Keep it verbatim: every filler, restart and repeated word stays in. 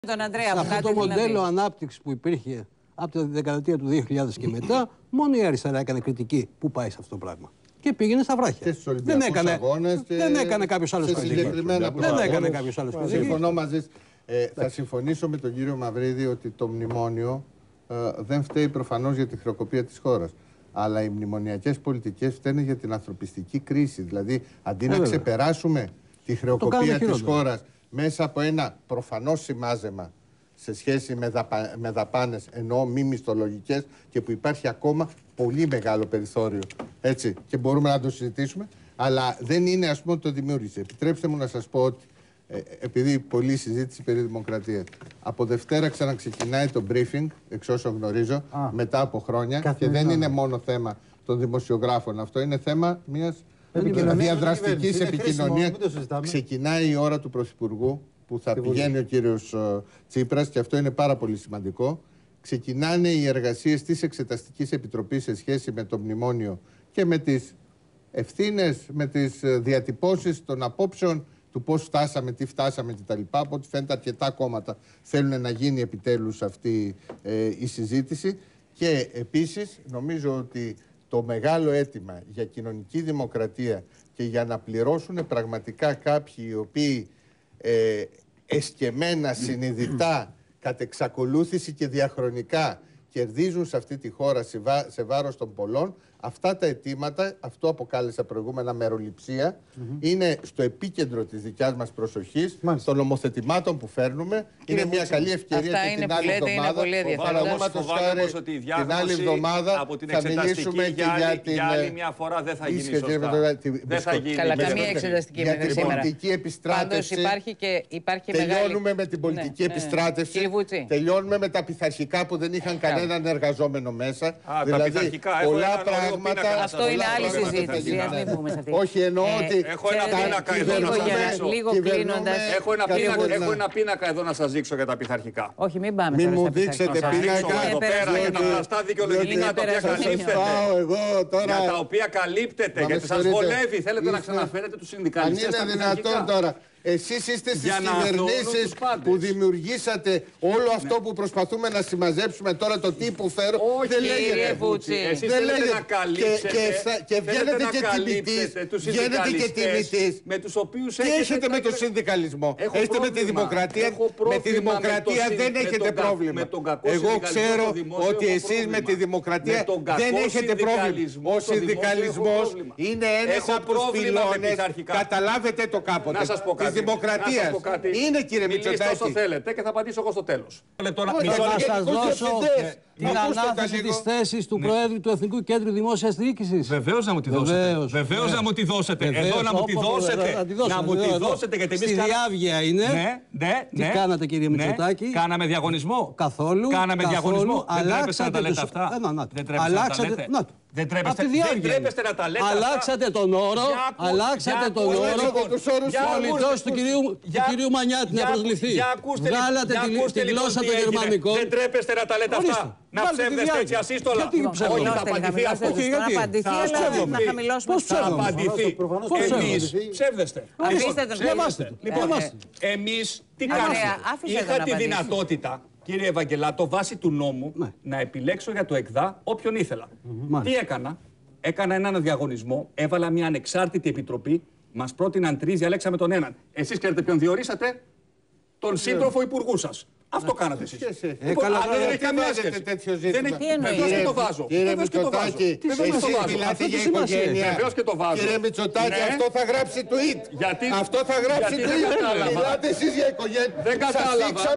Τον Ανδρέα, σε αυτό το μοντέλο ανάπτυξη που υπήρχε από τη δεκαετία του δύο χιλιάδες και μετά, μόνο η αριστερά έκανε κριτική που πάει σε αυτό το πράγμα. Και πήγαινε στα βράχια. Δεν έκανε, δεν έκανε κάποιο άλλο κριτική. Δεν έκανε κάποιο άλλο κριτική. Συμφωνώ μαζί. Ε, θα συμφωνήσω με τον κύριο Μαυρίδη ότι το μνημόνιο ε, δεν φταίει προφανώς για τη χρεοκοπία της χώρας. Αλλά οι μνημονιακές πολιτικές φταίνε για την ανθρωπιστική κρίση. Δηλαδή, αντί να ξεπεράσουμε τη χρεοκοπία της χώρας μέσα από ένα προφανώς σημάζεμα σε σχέση με, δαπα... με δαπάνες, εννοώ μη μισθολογικές, και που υπάρχει ακόμα πολύ μεγάλο περιθώριο. Έτσι, και μπορούμε να το συζητήσουμε, αλλά δεν είναι, ας πούμε, ότι το δημιούργησε. Επιτρέψτε μου να σας πω ότι, ε, επειδή πολλή συζήτηση περί δημοκρατίας, από Δευτέρα ξαναξεκινάει το briefing, εξ όσων γνωρίζω, Α, μετά από χρόνια, καθημερινά. Και δεν είναι μόνο θέμα των δημοσιογράφων. Αυτό είναι θέμα μιας διαδραστικής επικοινωνίας. Ξεκινάει η ώρα του Πρωθυπουργού, που θα πηγαίνει ο κύριος Τσίπρας, και αυτό είναι πάρα πολύ σημαντικό. Ξεκινάνε οι εργασίες της Εξεταστικής Επιτροπής σε σχέση με το μνημόνιο και με τις ευθύνες, με τις διατυπώσεις των απόψεων του πώς φτάσαμε, τι φτάσαμε κτλ. Από ό,τι φαίνεται, αρκετά κόμματα θέλουν να γίνει επιτέλους αυτή ε, η συζήτηση. Και επίσης νομίζω ότι το μεγάλο αίτημα για κοινωνική δημοκρατία και για να πληρώσουν πραγματικά κάποιοι οι οποίοι ε, εσκεμμένα, συνειδητά, κατ' εξακολούθηση και διαχρονικά κερδίζουν σε αυτή τη χώρα σε, βά, σε βάρος των πολλών, αυτά τα αιτήματα, αυτό αποκάλεσα προηγούμενα μεροληψία, mm-hmm. είναι στο επίκεντρο της δικιάς μας προσοχής, Μάλιστα. των νομοθετημάτων που φέρνουμε. Κύριε είναι μια καλή ευκαιρία και την άλλη εβδομάδα. Παραδείγματος χάρη, ότι η διάγνωση από την εξεταστική για, για, για, την, για άλλη μια φορά δεν θα γίνει σωστά. Δεν θα γίνει. Καλά, καμία εξεταστική για την πολιτική επιστράτευση. Τελειώνουμε με την πολιτική επιστράτευση. Τελειώνουμε με τα πειθαρχικά που δεν είχαν κανέναν εργαζόμενο μέσα. Δηλαδή, πολλά πράγματα. Αυτό είναι άλλη συζήτηση. Ας μην πούμε σε αυτή. Όχι, εννοώ ότι. Έχω ένα πίνακα εδώ να σας δείξω. Λίγο κλείνοντας. Έχω ένα πίνακα εδώ να σας δείξω για τα πειθαρχικά. Όχι, μην πάμε μην τώρα μου δείξετε πίνακα εδώ πέρα για τα πλαστά δικαιολογικά τα οποία καλύπτεται. Για τα οποία καλύπτεται. Γιατί σας βολεύει. Θέλετε να ξαναφέρετε τους συνδικαλιστές. Αν είναι δυνατόν τώρα. Εσείς είστε στις κυβερνήσεις που δημιουργήσατε όλο αυτό που προσπαθούμε να συμμαζέψουμε τώρα, το τι που φέρω. Όχι, δεν λέγεται. Εσείς θέλετε να καλύψετε και βγαίνετε και τιμητής. Βγαίνετε και τιμητής. Με τους οποίους τι έχετε με τον συνδικαλισμό? Έχετε με τη δημοκρατία? Με τη δημοκρατία δεν έχετε πρόβλημα. Εγώ ξέρω ότι εσείς με τη δημοκρατία δεν έχετε πρόβλημα. Ο συνδικαλισμός είναι ένας από τους πυλώνες. Καταλάβετε το κάποτε. Δημοκρατία. Είναι, κύριε Μητσοτάκη. Όσο θέλετε και θα απαντήσω εγώ στο τέλος. Θα σας δώσω την ανάθεση της θέσης του Προέδρου του Εθνικού Κέντρου Δημόσιας Διοίκησης. Βεβαίως να μου τη δώσετε. Βεβαίως να μου τη δώσετε. Εδώ να μου τη δώσετε. Να μου τη δώσετε, γιατί εμείς. Στη διάβγεια είναι. Ναι, ναι. Τι κάνατε, κύριε Μητσοτάκη? Κάναμε διαγωνισμό. Καθόλου. Κάναμε διαγωνισμό. Δεν τρέπεστε να τα λέτε αυτά. Δεν τρέπεστε να τα λέτε. Δεν τρέπεστε, δεν τρέπεστε να τα λέτε. Αλλάξατε αυτά. τον όρο. Για αλλάξατε τον όρο. Πολιτός του κυρίου, κυρίου Μανιάτη να προσληφθεί. Βγάλατε τη γλώσσα το γερμανικό. Δεν τρέπεστε να τα λέτε αυτά. Να ψεύδεστε έτσι ασύστολα. Όχι, θα απαντηθεί αυτό. Θα απαντηθεί, αλλά να χαμηλώσουμε. Πώς θα απαντηθεί? Εμείς ψεύδεστε. Διαβάστε. Λοιπόν, εμείς τι κάνουμε? Είχα τη δυνατότητα, κύριε Ευαγγελάτο, βάσει του νόμου, ναι, να επιλέξω για το ΕΚΔΑ όποιον ήθελα. Mm-hmm. Τι έκανα? Έκανα έναν διαγωνισμό, έβαλα μια ανεξάρτητη επιτροπή, μας πρότειναν τρεις, διαλέξαμε τον έναν. Εσείς ξέρετε ποιον διορίσατε? Τον σύντροφο υπουργού σας. Αυτό κάνατε εσείς. Λοιπόν, αν δεν έχει καμία σχέση. Βεβαίως και το βάζω. Κύριε Μητσοτάκη, εσείς μιλάτε για οικογένεια. Βεβαίως και το βάζω. Κύριε Μητσοτάκη, αυτό θα γράψει tweet. Αυτό θα γράψει tweet. Μιλάτε εσείς για οικογένεια. Δεν κατάλαβα.